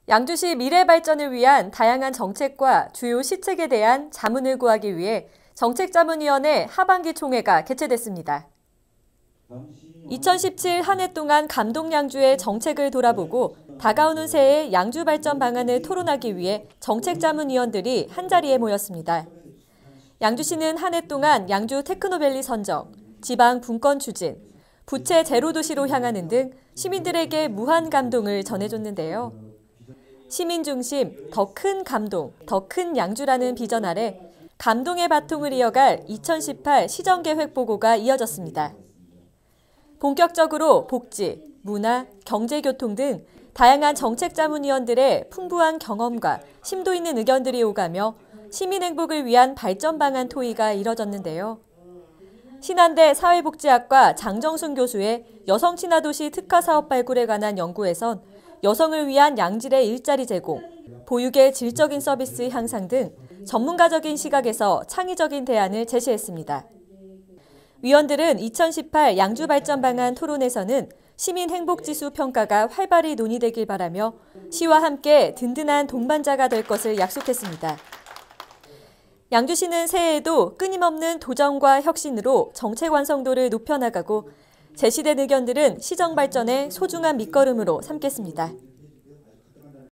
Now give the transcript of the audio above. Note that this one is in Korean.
양주시 미래 발전을 위한 다양한 정책과 주요 시책에 대한 자문을 구하기 위해 정책자문위원회 하반기 총회가 개최됐습니다. 2017 한 해 동안 감동 양주의 정책을 돌아보고 다가오는 새해 양주 발전 방안을 토론하기 위해 정책자문위원들이 한자리에 모였습니다. 양주시는 한 해 동안 양주 테크노밸리 선정, 지방 분권 추진, 부채 제로 도시로 향하는 등 시민들에게 무한 감동을 전해줬는데요. 시민 중심, 더 큰 감동, 더 큰 양주라는 비전 아래 감동의 바통을 이어갈 2018 시정계획 보고가 이어졌습니다. 본격적으로 복지, 문화, 경제교통 등 다양한 정책자문위원들의 풍부한 경험과 심도 있는 의견들이 오가며 시민 행복을 위한 발전 방안 토의가 이뤄졌는데요. 신한대 사회복지학과 장정순 교수의 여성친화도시 특화사업 발굴에 관한 연구에선 여성을 위한 양질의 일자리 제공, 보육의 질적인 서비스 향상 등 전문가적인 시각에서 창의적인 대안을 제시했습니다. 위원들은 2018 양주 발전 방안 토론에서는 시민 행복지수 평가가 활발히 논의되길 바라며 시와 함께 든든한 동반자가 될 것을 약속했습니다. 양주시는 새해에도 끊임없는 도전과 혁신으로 정책 완성도를 높여나가고 제시된 의견들은 시정 발전의 소중한 밑거름으로 삼겠습니다.